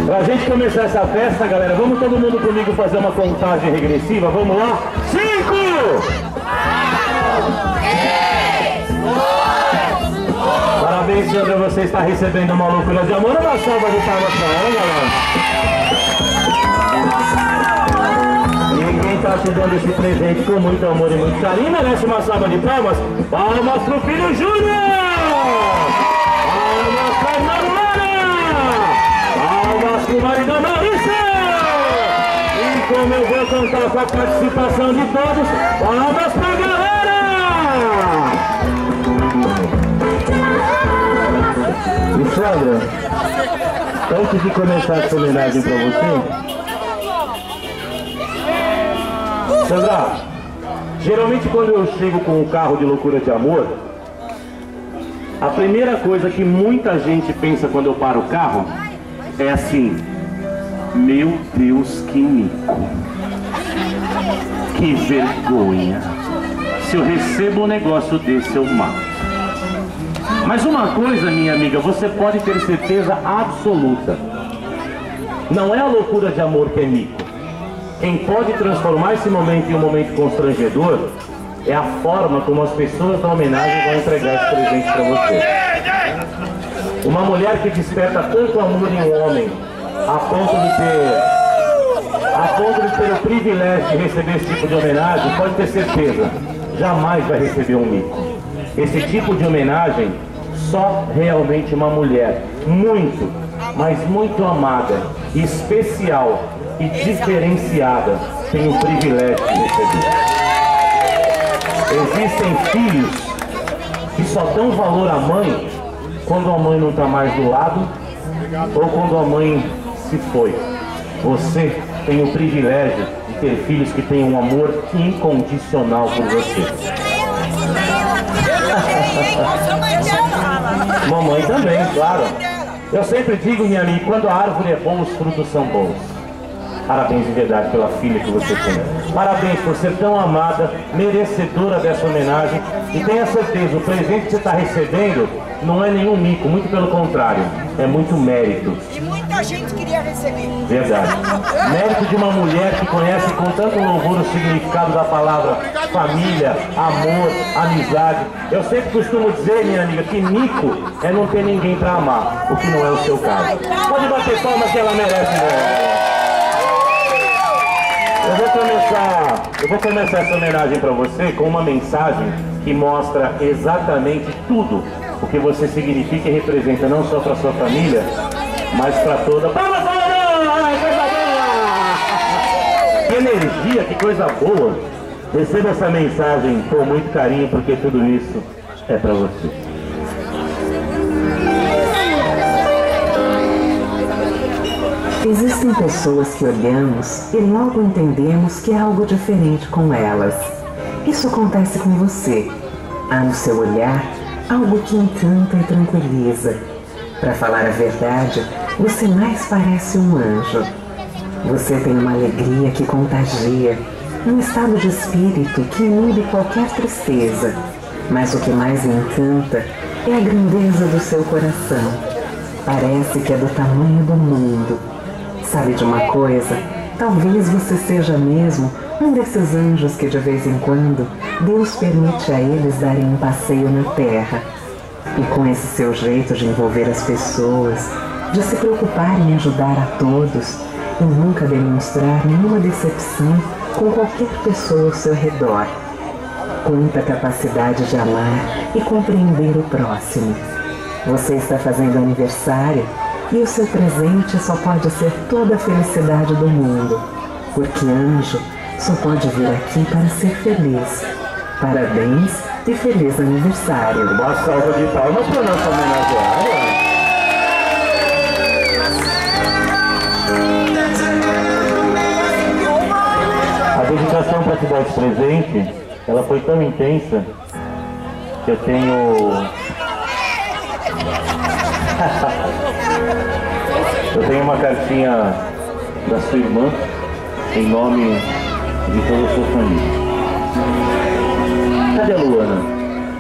Pra gente começar essa festa, galera, vamos todo mundo comigo fazer uma contagem regressiva? Vamos lá? 5! 4, 3, 2, 1. Parabéns, Sandra, você está recebendo uma loucura de amor. Uma salva de palmas pra ela, galera. Ninguém está te dando esse presente com muito amor e muito carinho. Merece uma salva de palmas. Palmas pro filho Júnior! Palmas pra irmã Luana! Palmas pro marido Maurício! E como eu vou contar com a participação de todos, palmas pra galera! E Sandra, antes de começar essa homenagem pra você, Sandra, geralmente quando eu chego com um carro de loucura de amor, a primeira coisa que muita gente pensa quando eu paro o carro é assim: meu Deus, que mico, que vergonha, se eu recebo um negócio desse eu mato. Mas uma coisa, minha amiga, você pode ter certeza absoluta: não é a loucura de amor que é mico. Quem pode transformar esse momento em um momento constrangedor é a forma como as pessoas da homenagem vão entregar esse presente para você. Uma mulher que desperta tanto amor em um homem a ponto de ter o privilégio de receber esse tipo de homenagem, pode ter certeza, jamais vai receber um mico. Esse tipo de homenagem só realmente uma mulher muito, mas muito amada, especial e diferenciada tem o privilégio de receber. Existem filhos que só dão valor à mãe quando a mãe não está mais do lado ou quando a mãe se foi. Você tem o privilégio de ter filhos que têm um amor incondicional por você. Mamãe também, claro. Eu sempre digo, minha amiga, quando a árvore é boa, os frutos são bons. Parabéns de verdade pela filha que você tem. Parabéns por ser tão amada, merecedora dessa homenagem. E tenha certeza, o presente que você está recebendo não é nenhum mico, muito pelo contrário, é muito mérito. E muita gente queria receber. Verdade. Mérito de uma mulher que conhece com tanto louvor o significado da palavra família, amor, amizade. Eu sempre costumo dizer, minha amiga, que mico é não ter ninguém para amar, o que não é o seu caso. Pode bater palmas que ela merece, né? Eu vou começar essa homenagem para você com uma mensagem que mostra exatamente tudo o que você significa e representa, não só para sua família, mas para toda... Que energia, que coisa boa! Receba essa mensagem com muito carinho, porque tudo isso é para você. Existem pessoas que olhamos e logo entendemos que há algo diferente com elas. Isso acontece com você. Há no seu olhar algo que encanta e tranquiliza. Para falar a verdade, você mais parece um anjo. Você tem uma alegria que contagia, um estado de espírito que inibe qualquer tristeza. Mas o que mais me encanta é a grandeza do seu coração. Parece que é do tamanho do mundo. Sabe de uma coisa? Talvez você seja mesmo um desses anjos que de vez em quando Deus permite a eles darem um passeio na terra. E com esse seu jeito de envolver as pessoas, de se preocupar em ajudar a todos e nunca demonstrar nenhuma decepção com qualquer pessoa ao seu redor. Quanta capacidade de amar e compreender o próximo. Você está fazendo aniversário e o seu presente só pode ser toda a felicidade do mundo, porque anjo só pode vir aqui para ser feliz. Parabéns e feliz aniversário. Uma salva de palmas para nossa homenageada. A dedicação para te dar esse presente, ela foi tão intensa que eu tenho... Eu tenho uma cartinha da sua irmã em nome de toda a sua família. Cadê a Luana?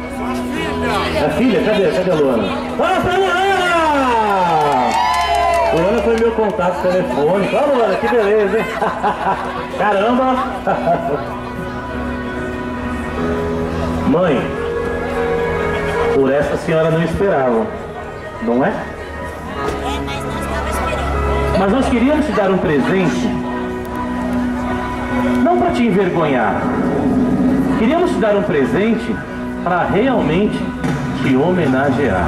A filha? Cadê a Luana? Nossa, Luana! Luana foi meu contato telefônico. Ó, Luana, que beleza, hein? Caramba! Mãe, por essa a senhora não esperava, não é? Mas nós queríamos te dar um presente, não para te envergonhar. Queríamos te dar um presente para realmente te homenagear.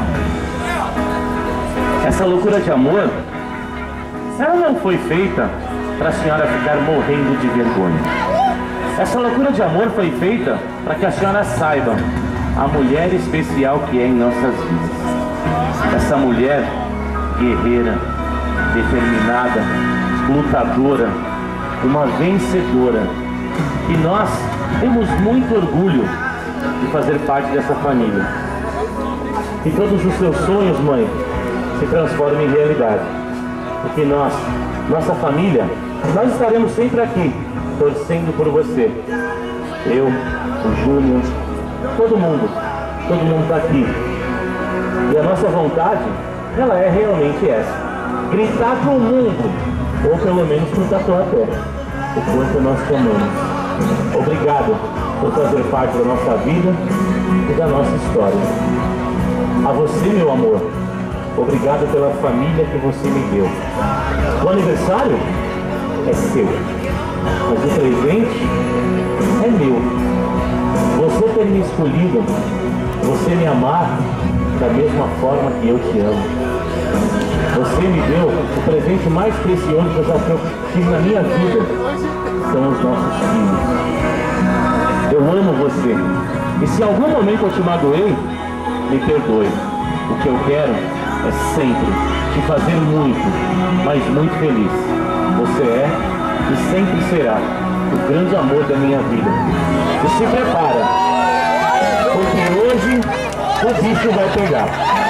Essa loucura de amor, ela não foi feita para a senhora ficar morrendo de vergonha. Essa loucura de amor foi feita para que a senhora saiba a mulher especial que é em nossas vidas. Essa mulher guerreira, determinada, lutadora, uma vencedora. E nós temos muito orgulho de fazer parte dessa família. E todos os seus sonhos, mãe, se transformem em realidade. Porque nós, nossa família, nós estaremos sempre aqui, torcendo por você. Eu, o Júnior, todo mundo está aqui. E a nossa vontade, ela é realmente essa: gritar para o mundo, ou pelo menos para o Tatuapé, o quanto nós te amamos. Obrigado por fazer parte da nossa vida e da nossa história. A você, meu amor, obrigado pela família que você me deu. O aniversário é seu, mas o presente é meu. Você ter me escolhido, você me amar da mesma forma que eu te amo. Você me deu o presente mais precioso que eu tive na minha vida, são os nossos filhos. Eu amo você. E se em algum momento eu te magoei, me perdoe. O que eu quero é sempre te fazer muito, mas muito feliz. Você é e sempre será o grande amor da minha vida. E se prepara, porque hoje o bicho vai pegar.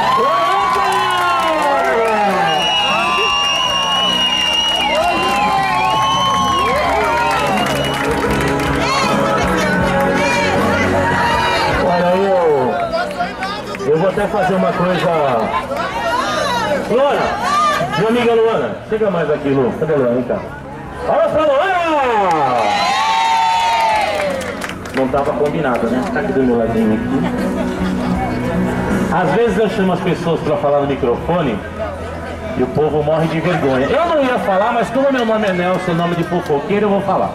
Eu vou até fazer uma coisa. Luana, minha amiga Luana, chega mais aqui, Lu. Cadê a Luana? Vem cá. Olha pra Luana! Não tava combinado, né? Tá aqui do meu ladinho aqui. Às vezes eu chamo as pessoas pra falar no microfone e o povo morre de vergonha. Eu não ia falar, mas como meu nome é Nelson, nome de fofoqueiro, eu vou falar.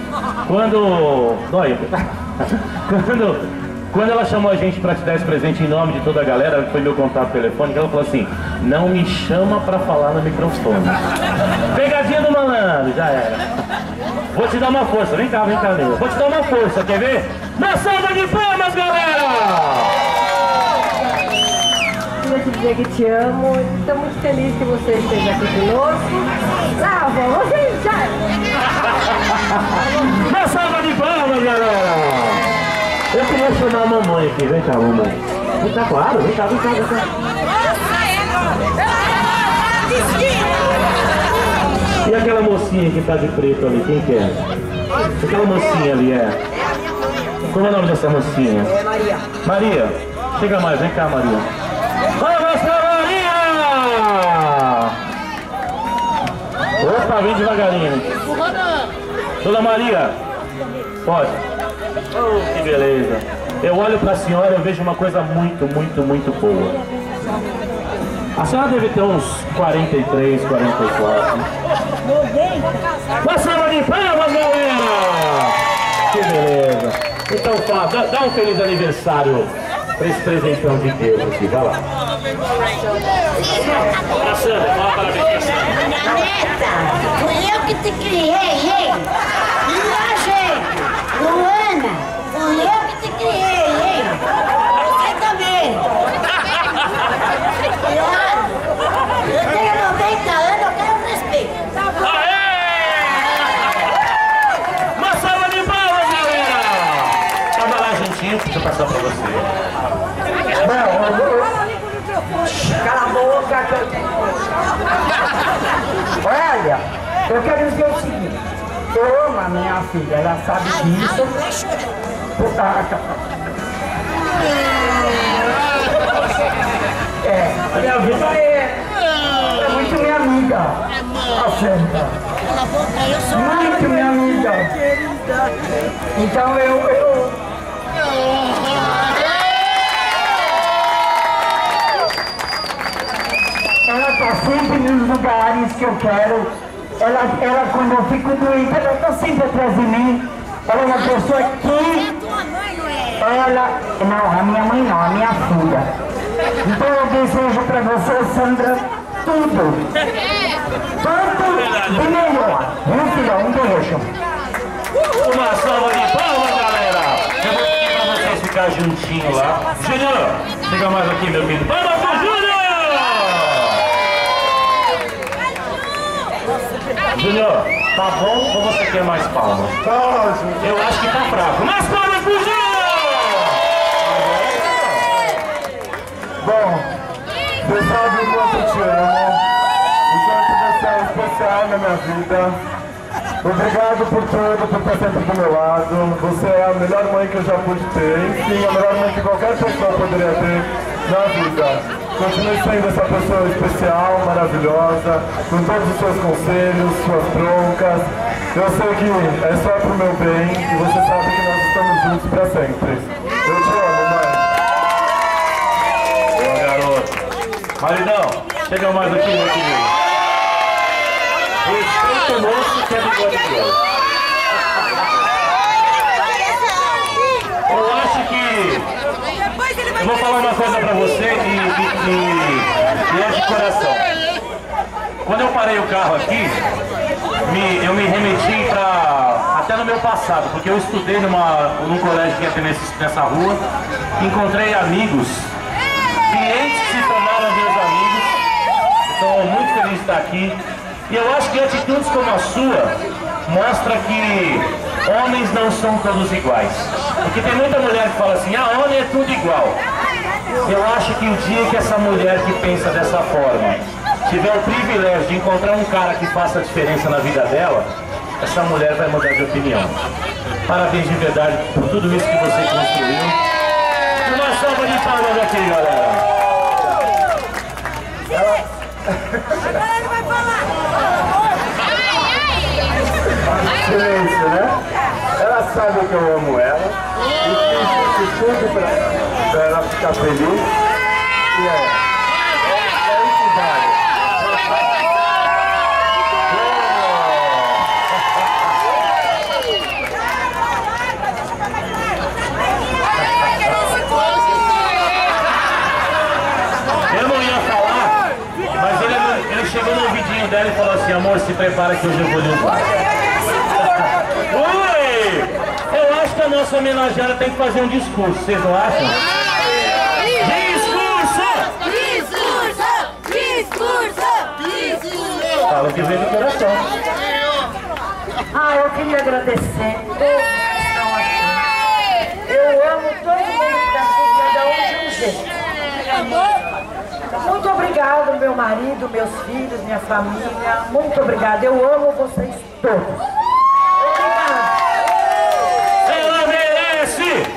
Quando ela chamou a gente para te dar esse presente em nome de toda a galera, foi meu contato telefônico, ela falou assim: não me chama para falar no microfone. Pegadinha do malandro, já era. Vou te dar uma força, vem cá, meu. Vou te dar uma força, quer ver? Uma salva de palmas, galera! Queria te dizer que te amo, estou muito feliz que você esteja aqui conosco. Ah, vó, você já... Uma salva de palmas, galera! Eu queria chamar a mamãe aqui, vem cá, mamãe. Vem cá, claro, vem cá. E aquela mocinha que tá de preto ali, quem que é? Aquela mocinha ali é... Como é o nome dessa mocinha? É Maria. Maria, chega mais, vem cá, Maria. Vamos pra Maria! Opa, vem devagarinho. Dona Maria, pode. Oh, que beleza. Eu olho para a senhora e eu vejo uma coisa muito boa. A senhora deve ter uns 43, 44. Uma salva de palmas, galera! Que beleza. Então, dá um feliz aniversário para esse presentão de Deus aqui. Vai lá. Sandra, fala parabéns pra Sandra. Neta, fui eu que te criei, hein? Luana, fui eu que te criei, hein? Você também. Eu tenho 90 anos, eu quero respeito. Aê! Uma salva de palmas, galera! Tava lá juntinho, deixa eu passar pra você. Cala a boca. Olha, eu quero dizer o seguinte. Eu amo a minha filha, ela sabe disso. A minha vida é muito minha amiga. Sandra. Muito minha amiga. Então ela está sempre nos lugares que eu quero. Ela quando eu fico doente, ela está sempre atrás de mim. Ela é uma pessoa que... Não, a minha mãe não, a minha filha. Então eu desejo para você, Sandra, tudo. Tudo de melhor. Viu, filha? Um beijo. Uma salva de palmas, galera! Eu vou pedir pra vocês ficarem juntinhos lá. Júnior, chega mais aqui, meu filho. Palmas pro Júnior! Júnior, tá bom ou você quer mais palmas? Eu acho que tá fraco. Mais palmas pro Júnior! Bom, você sabe o quanto eu te amo, o quanto você é especial na minha vida. Obrigado por tudo, por estar sempre do meu lado. Você é a melhor mãe que eu já pude ter, enfim, a melhor mãe que qualquer pessoa poderia ter na vida. Continue sendo essa pessoa especial, maravilhosa, com todos os seus conselhos, suas broncas. Eu sei que é só pro meu bem e você sabe que nós estamos juntos pra sempre. Eu te amo, mãe. Boa, garoto. Maridão, chega mais aqui, meu querido. Respeita o moço que é bigode grosso. Eu acho que... Eu vou falar uma coisa pra você e é de coração. Quando eu parei o carro aqui, eu me remeti até no meu passado, porque eu estudei num colégio que ia ter nessa rua, encontrei amigos, clientes que se tornaram meus amigos, estou muito feliz de estar aqui. E eu acho que atitudes como a sua mostra que homens não são todos iguais. Porque tem muita mulher que fala assim, homem é tudo igual. Eu acho que o dia que essa mulher que pensa dessa forma tiver o privilégio de encontrar um cara que faça a diferença na vida dela, essa mulher vai mudar de opinião. Parabéns de verdade por tudo isso que você construiu. Uma salva de palmas aqui, galera. Ele vai falar. Silêncio, né? Ela sabe que eu amo ela e fiz tudo pra ela ficar feliz. E é isso que vale. Eu não ia falar, mas ele chegou no ouvidinho dela e falou assim, amor, se prepara que hoje eu vou lhe usar. Oi! Eu acho que a nossa homenageada tem que fazer um discurso, vocês não acham? Discurso! Fala o que vem do coração. Eu queria agradecer todos que estão aqui. Eu amo todo mundo da vida, hoje um jeito. Muito obrigado, meu marido, meus filhos, minha família. Muito obrigada. Eu amo vocês todos. Obrigada. Ela merece!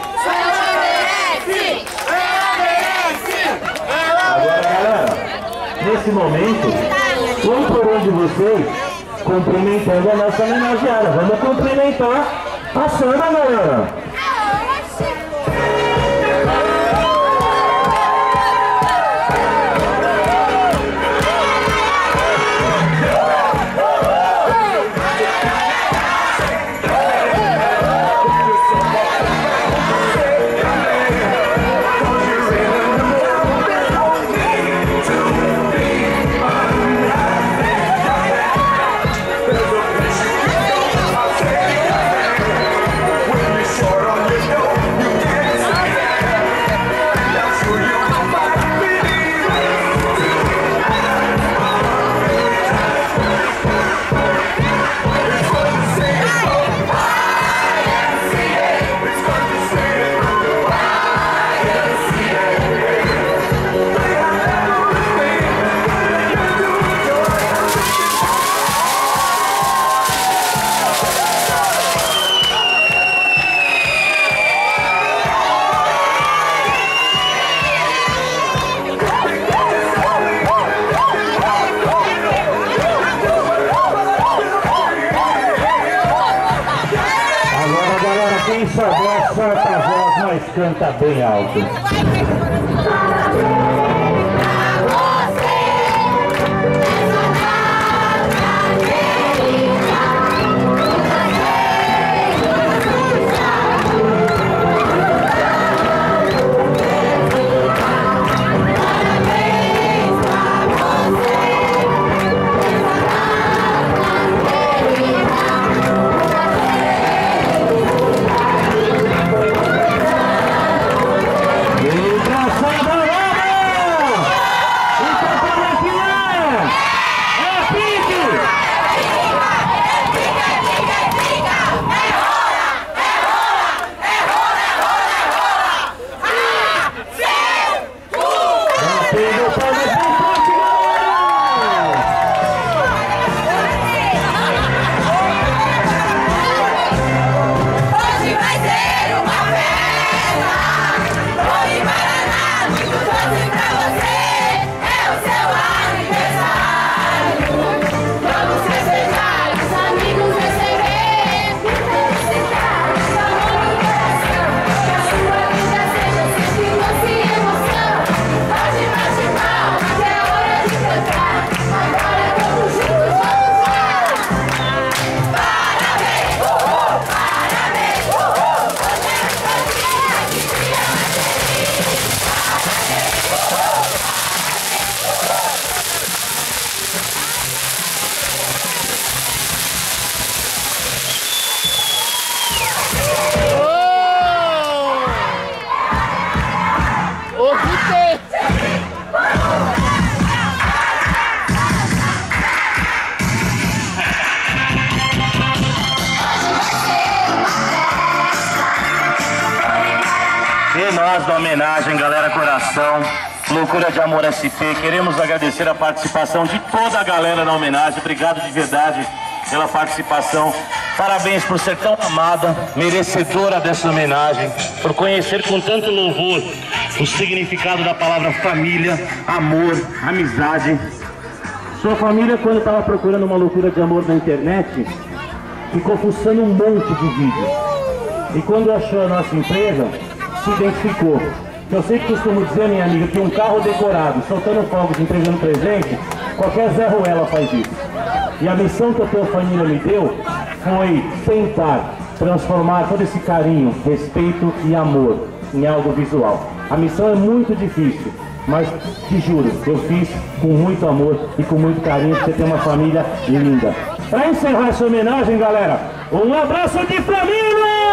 Agora, galera, nesse momento, um por um de vocês, cumprimentando a nossa homenageada. Vamos cumprimentar a Sandra, galera. Short souber solta a voz, mas canta bem alto. E nós da homenagem, galera Coração, Loucura de Amor SP, queremos agradecer a participação de toda a galera na homenagem. Obrigado de verdade pela participação. Parabéns por ser tão amada, merecedora dessa homenagem, por conhecer com tanto louvor o significado da palavra família, amor, amizade. Sua família, quando estava procurando uma loucura de amor na internet, ficou fuçando um monte de vídeos. E quando achou a nossa empresa, se identificou. Eu sempre costumo dizer, minha amiga, que um carro decorado, soltando fogos, entregando presente, qualquer Zé Ruela faz isso. E a missão que a tua família me deu foi tentar transformar todo esse carinho, respeito e amor em algo visual. A missão é muito difícil, mas te juro, eu fiz com muito amor e com muito carinho, porque você tem uma família linda. Para encerrar essa homenagem, galera, um abraço de família!